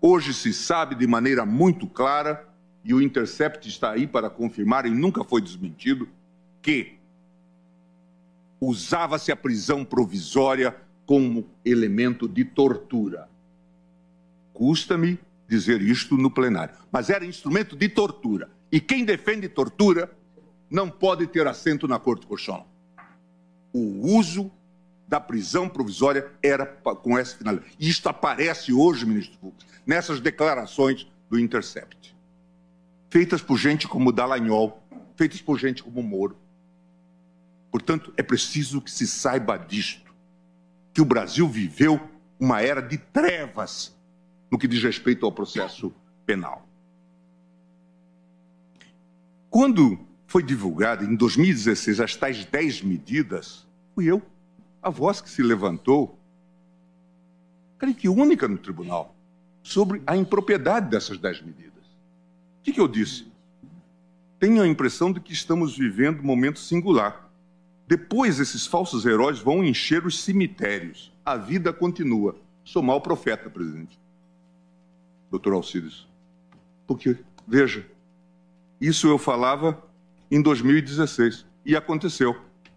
Hoje se sabe de maneira muito clara, e o Intercept está aí para confirmar e nunca foi desmentido, que usava-se a prisão provisória como elemento de tortura. Custa-me dizer isto no plenário, mas era instrumento de tortura. E quem defende tortura não pode ter assento na Corte Constitucional. O uso da prisão provisória era com essa finalidade. E isto aparece hoje, ministro Fux, nessas declarações do Intercept. Feitas por gente como Dallagnol, feitas por gente como Moro. Portanto, é preciso que se saiba disto, que o Brasil viveu uma era de trevas no que diz respeito ao processo penal. Quando foi divulgada, em 2016, as tais 10 medidas, fui eu, a voz que se levantou, creio que única no tribunal, sobre a impropriedade dessas 10 medidas. O que eu disse? Tenho a impressão de que estamos vivendo um momento singular. Depois, esses falsos heróis vão encher os cemitérios. A vida continua. Sou mau profeta, presidente. Doutor Alcides. Porque, veja, isso eu falava em 2016 e aconteceu.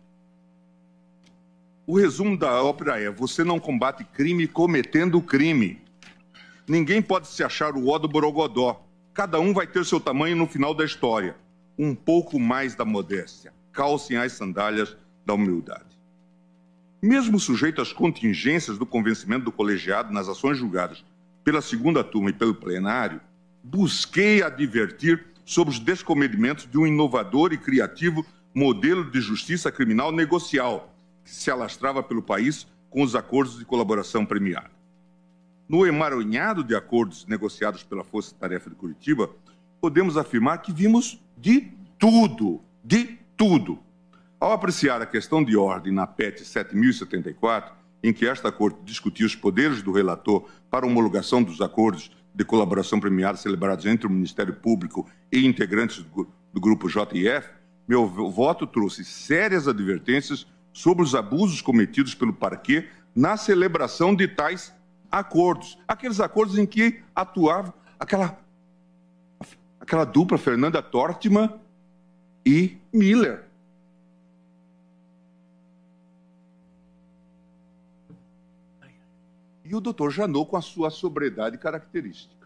O resumo da ópera é: você não combate crime cometendo crime. Ninguém pode se achar o ó do Borogodó. Cada um vai ter seu tamanho no final da história. Um pouco mais da modéstia. Calcem as sandálias da humildade. Mesmo sujeito às contingências do convencimento do colegiado nas ações julgadas pela segunda turma e pelo plenário, busquei advertir sobre os descomedimentos de um inovador e criativo modelo de justiça criminal negocial que se alastrava pelo país com os acordos de colaboração premiada. No emaranhado de acordos negociados pela Força Tarefa de Curitiba, podemos afirmar que vimos de tudo, de tudo. Ao apreciar a questão de ordem na PET 7074, em que esta Corte discutiu os poderes do relator para homologação dos acordos de colaboração premiada celebrados entre o Ministério Público e integrantes do grupo JF, meu voto trouxe sérias advertências sobre os abusos cometidos pelo parquê na celebração de tais acordos. Aqueles acordos em que atuava aquela dupla Fernanda Tortman e Miller. E o doutor Janot com a sua sobriedade característica.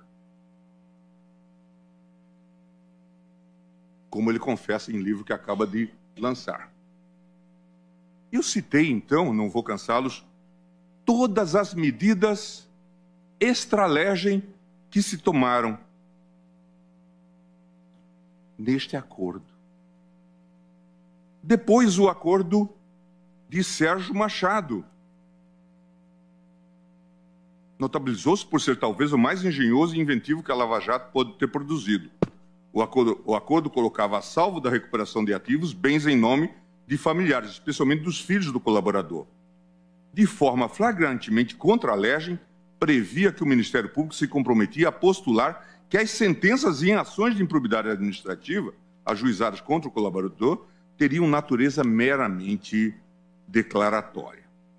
Como ele confessa em livro que acaba de lançar. Eu citei, então, não vou cansá-los, todas as medidas extra-legem que se tomaram neste acordo. Depois, o acordo de Sérgio Machado. Notabilizou-se por ser talvez o mais engenhoso e inventivo que a Lava Jato pode ter produzido. O acordo colocava a salvo da recuperação de ativos bens em nome de familiares, especialmente dos filhos do colaborador. De forma flagrantemente contra a legem, previa que o Ministério Público se comprometia a postular que as sentenças em ações de improbidade administrativa ajuizadas contra o colaborador teriam natureza meramente declaratória.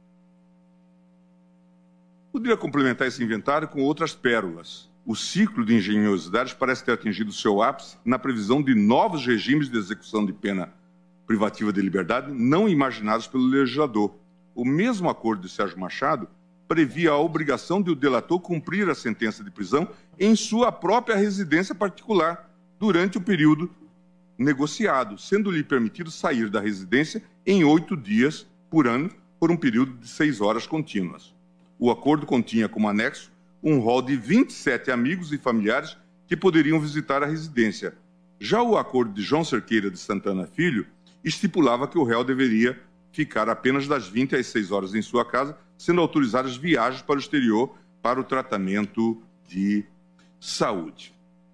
Poderia complementar esse inventário com outras pérolas. O ciclo de engenhosidades parece ter atingido seu ápice na previsão de novos regimes de execução de pena privativa de liberdade não imaginados pelo legislador. O mesmo acordo de Sérgio Machado previa a obrigação de o delator cumprir a sentença de prisão em sua própria residência particular durante o período negociado, sendo-lhe permitido sair da residência em 8 dias por ano por um período de 6 horas contínuas. O acordo continha como anexo um rol de 27 amigos e familiares que poderiam visitar a residência. Já o acordo de João Cerqueira de Santana Filho estipulava que o réu deveria ficar apenas das 20 às 6 horas em sua casa, sendo autorizadas viagens para o exterior para o tratamento de saúde.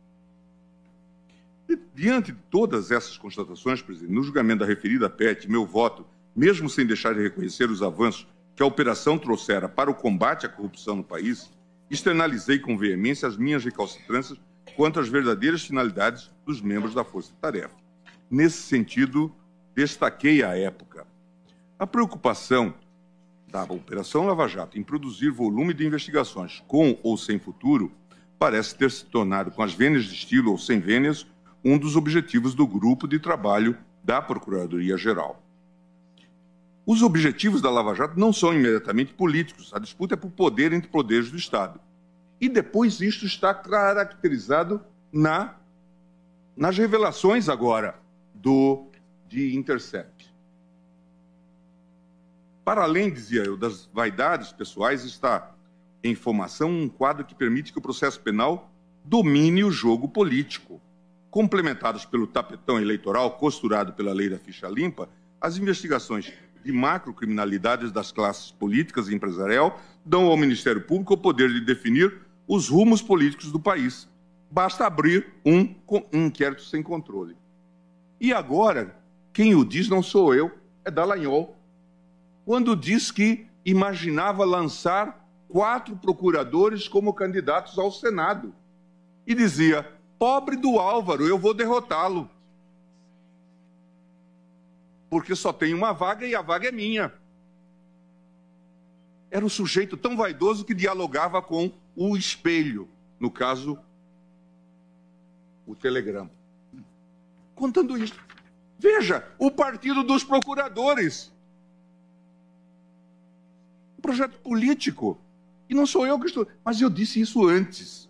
Diante de todas essas constatações, presidente, no julgamento da referida PET, meu voto, mesmo sem deixar de reconhecer os avanços que a operação trouxera para o combate à corrupção no país, externalizei com veemência as minhas recalcitrâncias quanto às verdadeiras finalidades dos membros da Força Tarefa. Nesse sentido, destaquei à época a preocupação da Operação Lava Jato em produzir volume de investigações com ou sem futuro parece ter se tornado, com as vênias de estilo ou sem vênias, um dos objetivos do grupo de trabalho da Procuradoria-Geral. Os objetivos da Lava Jato não são imediatamente políticos. A disputa é por poder entre poderes do Estado. E depois isto está caracterizado nas revelações agora de Intercept. Para além, dizia eu, das vaidades pessoais, está em formação um quadro que permite que o processo penal domine o jogo político. Complementados pelo tapetão eleitoral costurado pela lei da ficha limpa, as investigações de macrocriminalidades das classes políticas e empresarial dão ao Ministério Público o poder de definir os rumos políticos do país. Basta abrir um inquérito sem controle. E agora, quem o diz não sou eu, é Dallagnol, quando diz que imaginava lançar 4 procuradores como candidatos ao Senado. E dizia, pobre do Álvaro, eu vou derrotá-lo. Porque só tem uma vaga e a vaga é minha. Era um sujeito tão vaidoso que dialogava com o espelho, no caso, o telegrama. Contando isso. Veja, o partido dos procuradores. Um projeto político. E não sou eu que estou... Mas eu disse isso antes.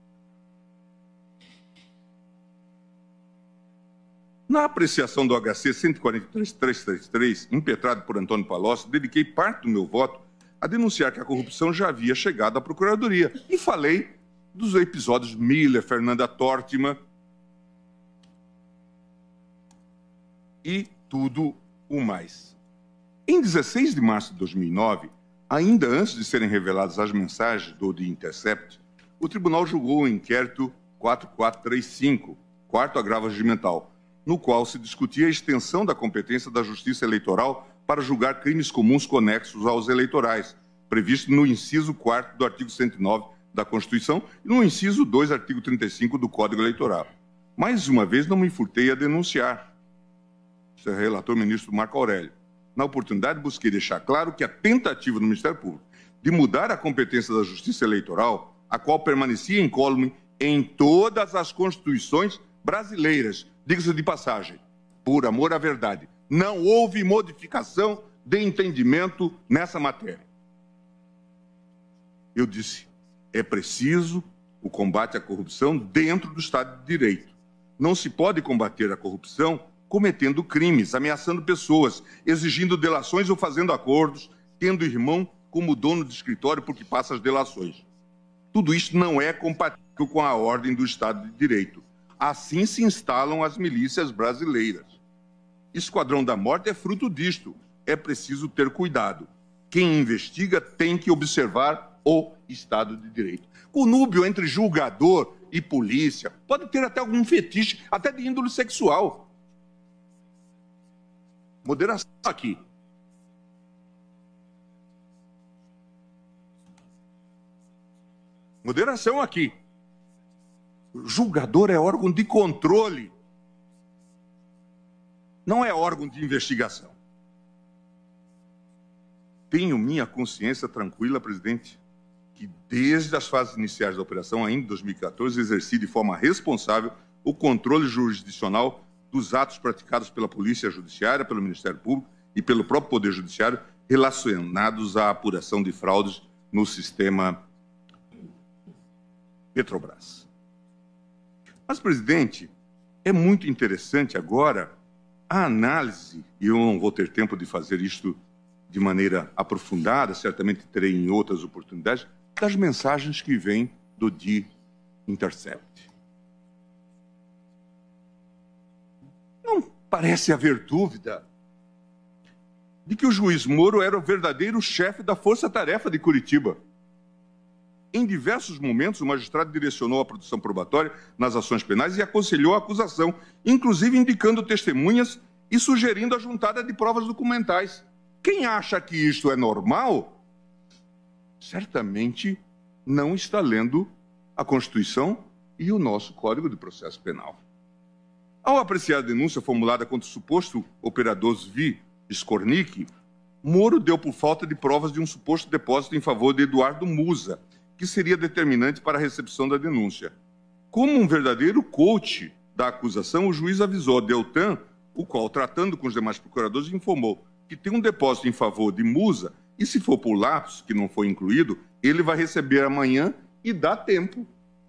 Na apreciação do HC 143.333, impetrado por Antônio Palocci, dediquei parte do meu voto a denunciar que a corrupção já havia chegado à Procuradoria. E falei dos episódios Miller, Fernanda Tortman e tudo o mais. Em 16 de março de 2009, ainda antes de serem reveladas as mensagens do The Intercept, o tribunal julgou o inquérito 4435, quarto agravo regimental, no qual se discutia a extensão da competência da Justiça Eleitoral para julgar crimes comuns conexos aos eleitorais, previsto no inciso 4º do artigo 109 da Constituição e no inciso 2, artigo 35 do Código Eleitoral. Mais uma vez, não me furtei a denunciar. Isso é relator ministro Marco Aurélio. Na oportunidade, busquei deixar claro que a tentativa do Ministério Público de mudar a competência da Justiça Eleitoral, a qual permanecia incólume em todas as constituições brasileiras, diga-se de passagem, por amor à verdade, não houve modificação de entendimento nessa matéria. Eu disse, é preciso o combate à corrupção dentro do Estado de Direito. Não se pode combater a corrupção cometendo crimes, ameaçando pessoas, exigindo delações ou fazendo acordos, tendo irmão como dono de escritório porque passa as delações. Tudo isso não é compatível com a ordem do Estado de Direito. Assim se instalam as milícias brasileiras. Esquadrão da Morte é fruto disto. É preciso ter cuidado. Quem investiga tem que observar o Estado de Direito. Conúbio entre julgador e polícia pode ter até algum fetiche, até de índole sexual. Moderação aqui. Moderação aqui. Julgador é órgão de controle, não é órgão de investigação. Tenho minha consciência tranquila, presidente, que desde as fases iniciais da operação, ainda em 2014, exerci de forma responsável o controle jurisdicional dos atos praticados pela Polícia Judiciária, pelo Ministério Público e pelo próprio Poder Judiciário relacionados à apuração de fraudes no sistema Petrobras. Mas, presidente, é muito interessante agora a análise, e eu não vou ter tempo de fazer isto de maneira aprofundada, certamente terei em outras oportunidades, das mensagens que vêm do The Intercept. Não parece haver dúvida de que o juiz Moro era o verdadeiro chefe da força-tarefa de Curitiba. Em diversos momentos, o magistrado direcionou a produção probatória nas ações penais e aconselhou a acusação, inclusive indicando testemunhas e sugerindo a juntada de provas documentais. Quem acha que isto é normal, certamente não está lendo a Constituição e o nosso Código de Processo Penal. Ao apreciar a denúncia formulada contra o suposto operador Zvi Skornik, Moro deu por falta de provas de um suposto depósito em favor de Eduardo Musa, que seria determinante para a recepção da denúncia. Como um verdadeiro coach da acusação, o juiz avisou Deltan, o qual, tratando com os demais procuradores, informou que tem um depósito em favor de Musa e, se for por lapso, que não foi incluído, ele vai receber amanhã e dá tempo.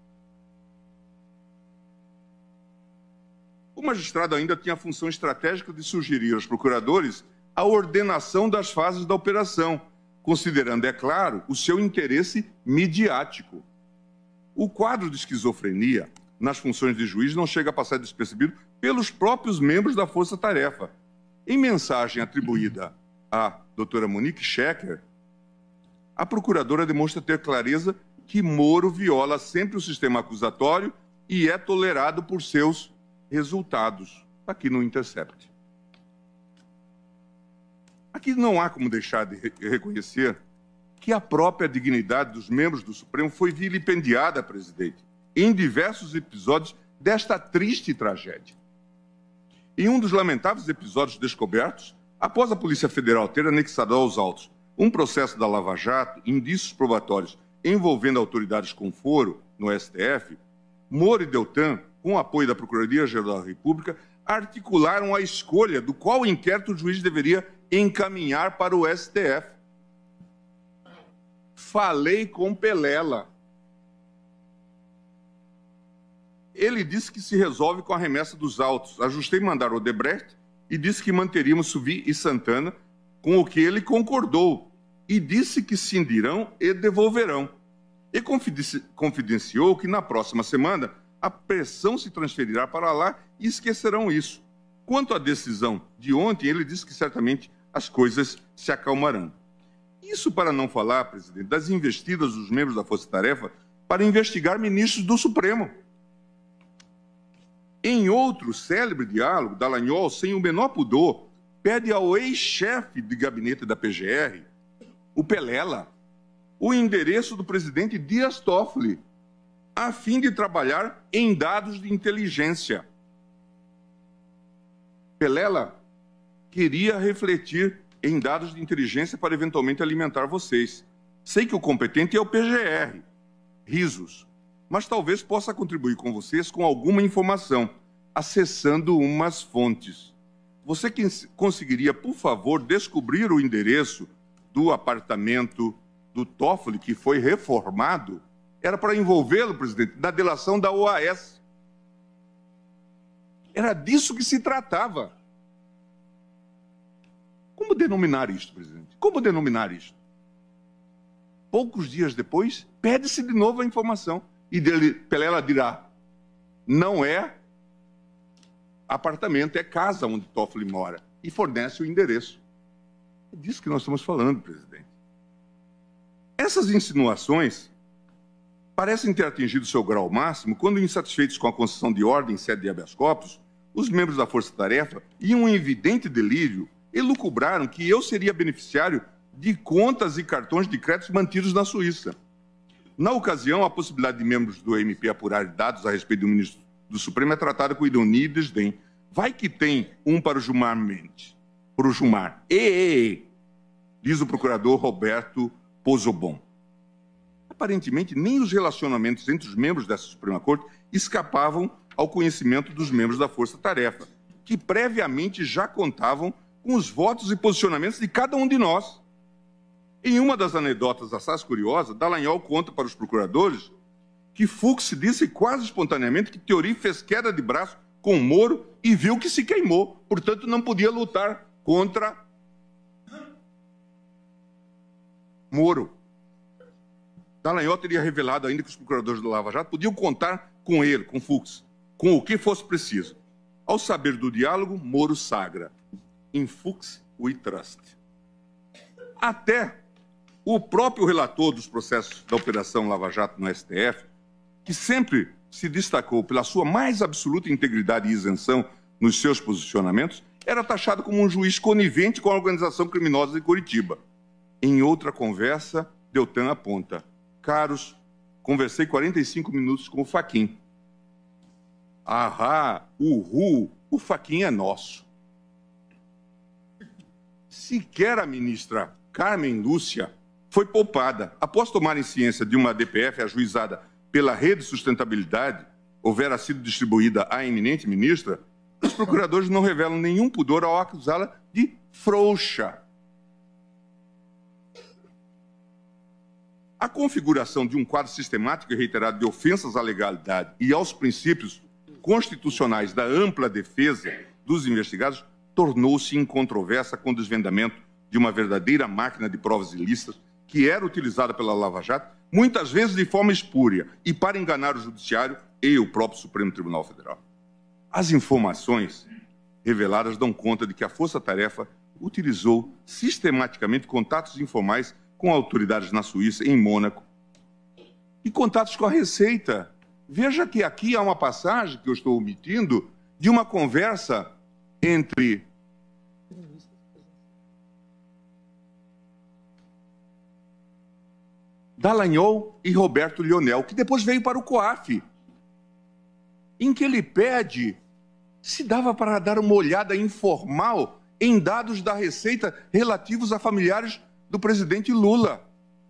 O magistrado ainda tinha a função estratégica de sugerir aos procuradores a ordenação das fases da operação, considerando, é claro, o seu interesse midiático. O quadro de esquizofrenia nas funções de juiz não chega a passar despercebido pelos próprios membros da Força Tarefa. Em mensagem atribuída à doutora Monique Schecker, a procuradora demonstra ter clareza que Moro viola sempre o sistema acusatório e é tolerado por seus resultados, aqui no Intercept. Aqui não há como deixar de reconhecer que a própria dignidade dos membros do Supremo foi vilipendiada, presidente, em diversos episódios desta triste tragédia. Em um dos lamentáveis episódios descobertos, após a Polícia Federal ter anexado aos autos um processo da Lava Jato, indícios probatórios envolvendo autoridades com foro no STF, Moro e Deltan, com o apoio da Procuradoria-Geral da República, articularam a escolha do qual inquérito o juiz deveria encaminhar para o STF. Falei com Pelela. Ele disse que se resolve com a remessa dos autos. Ajustei mandar o Odebrecht e disse que manteríamos Suvi e Santana, com o que ele concordou, e disse que cindirão e devolverão. E confidenciou que na próxima semana a pressão se transferirá para lá e esquecerão isso. Quanto à decisão de ontem, ele disse que certamente as coisas se acalmarão. Isso para não falar, presidente, das investidas dos membros da Força Tarefa para investigar ministros do Supremo. Em outro célebre diálogo, Dallagnol, sem o menor pudor, pede ao ex-chefe de gabinete da PGR, o Pelela, o endereço do presidente Dias Toffoli, a fim de trabalhar em dados de inteligência. Pelela queria refletir em dados de inteligência para eventualmente alimentar vocês. Sei que o competente é o PGR, risos, mas talvez possa contribuir com vocês com alguma informação, acessando umas fontes. Você conseguiria, por favor, descobrir o endereço do apartamento do Toffoli, que foi reformado? Era para envolvê-lo, presidente, na delação da OAS. Era disso que se tratava. Como denominar isto, presidente? Como denominar isto? Poucos dias depois, pede-se de novo a informação. E Pelela dirá, não é apartamento, é casa onde Toffoli mora. E fornece o endereço. É disso que nós estamos falando, presidente. Essas insinuações parecem ter atingido seu grau máximo quando, insatisfeitos com a concessão de ordem em sede de habeas corpus, os membros da Força Tarefa, em um evidente delírio, elucubraram que eu seria beneficiário de contas e cartões de crédito mantidos na Suíça. Na ocasião, a possibilidade de membros do MP apurarem dados a respeito do ministro do Supremo é tratada com ironia e desdém. Vai que tem um para o Gilmar Mendes. Para o Gilmar. Diz o procurador Roberto Pozobon. Aparentemente, nem os relacionamentos entre os membros dessa Suprema Corte escapavam ao conhecimento dos membros da Força Tarefa, que previamente já contavam com os votos e posicionamentos de cada um de nós. Em uma das anedotas assaz curiosa, Dallagnol conta para os procuradores que Fux disse quase espontaneamente que Theory fez queda de braço com Moro e viu que se queimou, portanto não podia lutar contra Moro. Dallagnol teria revelado ainda que os procuradores do Lava Jato podiam contar com ele, com Fux, com o que fosse preciso. Ao saber do diálogo, Moro sagra. In Fux we trust. Até o próprio relator dos processos da Operação Lava Jato no STF, que sempre se destacou pela sua mais absoluta integridade e isenção nos seus posicionamentos, era taxado como um juiz conivente com a organização criminosa de Curitiba. Em outra conversa, Deltan aponta: caros, conversei 45 minutos com o Fachin. O Fachin é nosso. Sequer a ministra Carmen Lúcia foi poupada. Após tomarem ciência de uma DPF ajuizada pela Rede de Sustentabilidade, houvera sido distribuída à eminente ministra, os procuradores não revelam nenhum pudor ao acusá-la de frouxa. A configuração de um quadro sistemático e reiterado de ofensas à legalidade e aos princípios constitucionais da ampla defesa dos investigados tornou-se incontroversa com o desvendamento de uma verdadeira máquina de provas ilícitas que era utilizada pela Lava Jato, muitas vezes de forma espúria e para enganar o Judiciário e o próprio Supremo Tribunal Federal. As informações reveladas dão conta de que a Força Tarefa utilizou sistematicamente contatos informais com autoridades na Suíça, em Mônaco, e contatos com a Receita. Veja que aqui há uma passagem que eu estou omitindo de uma conversa entre Dallagnol e Roberto Lionel, que depois veio para o COAF, em que ele pede se dava para dar uma olhada informal em dados da Receita relativos a familiares do presidente Lula.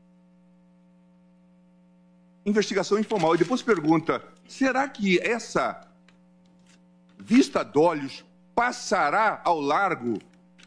Investigação informal. E depois pergunta, será que essa vista de olhos passará ao largo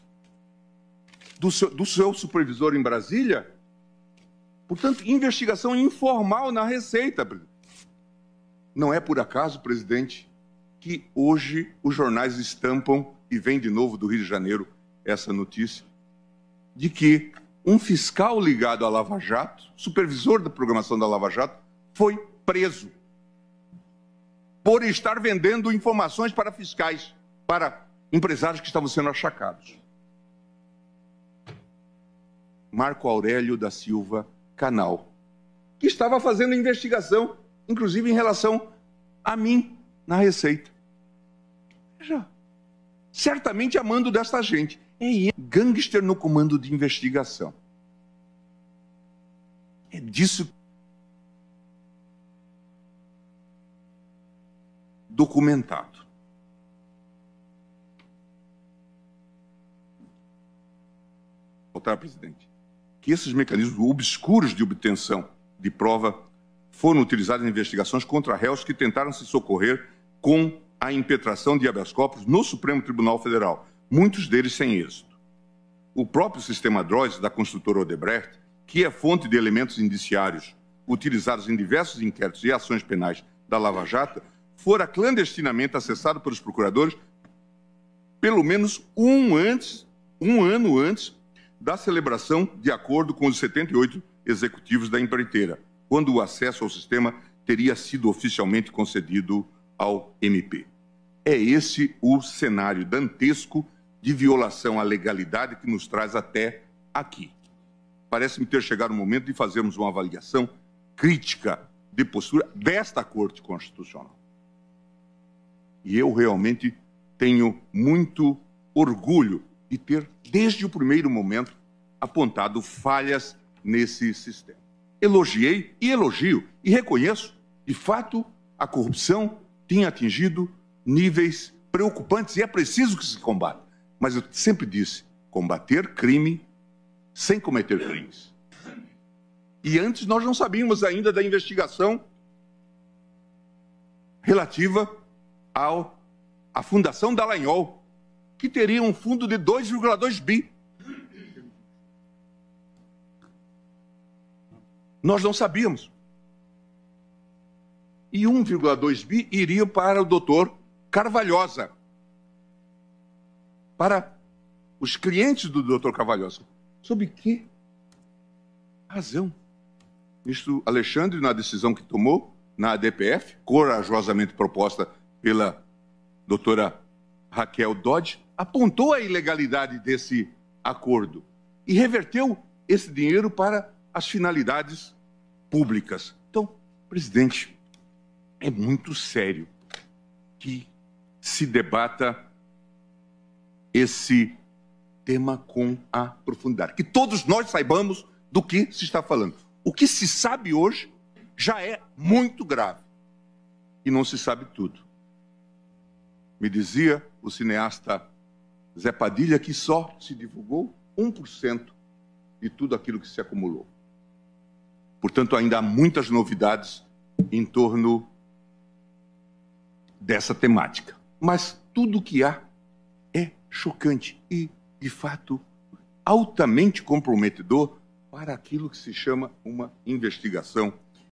do seu supervisor em Brasília? Portanto, investigação informal na Receita. Não é por acaso, presidente, que hoje os jornais estampam, e vem de novo do Rio de Janeiro essa notícia, de que um fiscal ligado à Lava Jato, supervisor da programação da Lava Jato, foi preso por estar vendendo informações para fiscais, para empresários que estavam sendo achacados. Marco Aurélio da Silva Canal, que estava fazendo investigação, inclusive em relação a mim, na Receita. Veja, certamente a mando desta gente. É ele, gangster no comando de investigação. É disso documentado. Voltar, presidente. Que esses mecanismos obscuros de obtenção de prova foram utilizados em investigações contra réus que tentaram se socorrer com a impetração de habeas corpus no Supremo Tribunal Federal, muitos deles sem êxito. O próprio sistema DROIS da construtora Odebrecht, que é fonte de elementos indiciários utilizados em diversos inquéritos e ações penais da Lava Jato, fora clandestinamente acessado pelos procuradores pelo menos um ano antes da celebração de acordo com os 78 executivos da empreiteira, quando o acesso ao sistema teria sido oficialmente concedido ao MP. É esse o cenário dantesco de violação à legalidade que nos traz até aqui. Parece-me ter chegado o momento de fazermos uma avaliação crítica de postura desta Corte Constitucional. E eu realmente tenho muito orgulho de ter, desde o primeiro momento, apontado falhas nesse sistema. Elogiei e elogio e reconheço, de fato, a corrupção tinha atingido níveis preocupantes e é preciso que se combata. Mas eu sempre disse, combater crime sem cometer crimes. E antes nós não sabíamos ainda da investigação relativa à Fundação Dallagnol, que teria um fundo de 2,2 bi. Nós não sabíamos. E 1,2 bi iria para o doutor Carvalhosa, para os clientes do doutor Carvalhosa. Sob que razão? O ministro Alexandre, na decisão que tomou, na ADPF, corajosamente proposta pela doutora Raquel Dodge, apontou a ilegalidade desse acordo e reverteu esse dinheiro para as finalidades públicas. Então, presidente, é muito sério que se debata esse tema com a profundidade. Que todos nós saibamos do que se está falando. O que se sabe hoje já é muito grave. E não se sabe tudo. Me dizia o cineasta Zé Padilha que só se divulgou 1% de tudo aquilo que se acumulou. Portanto, ainda há muitas novidades em torno dessa temática. Mas tudo o que há é chocante e, de fato, altamente comprometedor para aquilo que se chama uma investigação